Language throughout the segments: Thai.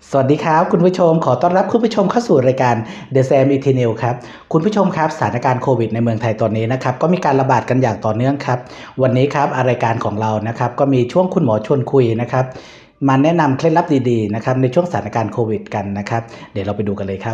สวัสดีครับคุณผู้ชมขอต้อนรับคุณผู้ชมเข้าสู่รายการ The Sam e t e r n a l ครับคุณผู้ชมครับสถานการณ์โควิดในเมืองไทยตอนนี้นะครับก็มีการระบาดกันอย่างต่อเนื่องครับวันนี้ครับรายการของเรานะครับก็มีช่วงคุณหมอชวนคุยนะครับมาแนะนำเคล็ดลับดีๆนะครับในช่วงสถานการณ์โควิดกันนะครับเดี๋ยวเราไปดูกันเลยครับ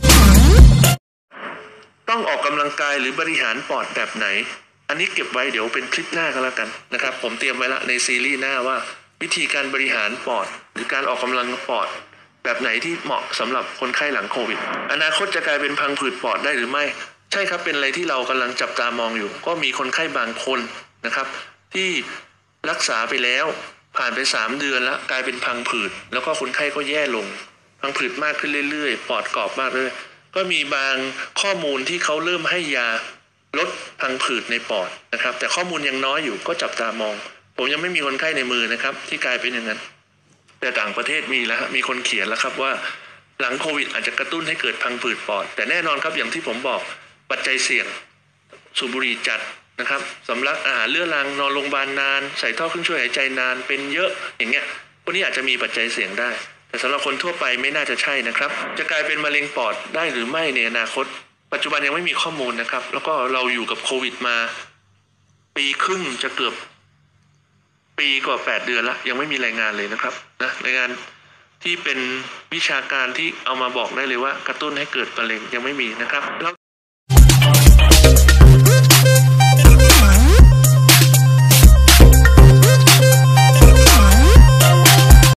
ต้องออกกำลังกายหรือบริหารปอดแบบไหนอันนี้เก็บไว้เดี๋ยวเป็นคลิปหน้าก็แล้วกันนะครับผมเตรียมไว้ละในซีรีส์หน้าว่าวิธีการบริหารปอดหรือการออกกำลังปอดแบบไหนที่เหมาะสำหรับคนไข้หลังโควิดอนาคตจะกลายเป็นพังผืดปอดได้หรือไม่ใช่ครับเป็นอะไรที่เรากำลังจับตามองอยู่ก็มีคนไข้บางคนนะครับที่รักษาไปแล้วผ่านไป3 เดือนแล้วกลายเป็นพังผืดแล้วก็คนไข้ก็แย่ลงพังผืดมากขึ้นเรื่อยๆปอดกรอบมากเลยก็มีบางข้อมูลที่เขาเริ่มให้ยาลดพังผืดในปอดนะครับแต่ข้อมูลยังน้อยอยู่ก็จับตามองผมยังไม่มีคนไข้ในมือนะครับที่กลายเป็นอย่างนั้นแต่ต่างประเทศมีแล้วมีคนเขียนแล้วครับว่าหลังโควิดอาจจะกระตุ้นให้เกิดพังผืดปอดแต่แน่นอนครับอย่างที่ผมบอกปัจจัยเสี่ยงสูบบุหรี่จัดนะครับสำลักอาหารเรื้อรังนอนโรงพยาบาลนานใส่ท่อเครื่องช่วยหายใจนานเป็นเยอะอย่างเงี้ยพวกนี้อาจจะมีปัจจัยเสี่ยงได้แต่สำหรับคนทั่วไปไม่น่าจะใช่นะครับจะกลายเป็นมะเร็งปอดได้หรือไม่ในอนาคตปัจจุบันยังไม่มีข้อมูลนะครับแล้วก็เราอยู่กับโควิดมาปีครึ่งจะเกือบปีกว่า8 เดือนละยังไม่มีรายงานเลยนะครับรายงานที่เป็นวิชาการที่เอามาบอกได้เลยว่ากระตุ้นให้เกิดมะเร็งยังไม่มีนะครับ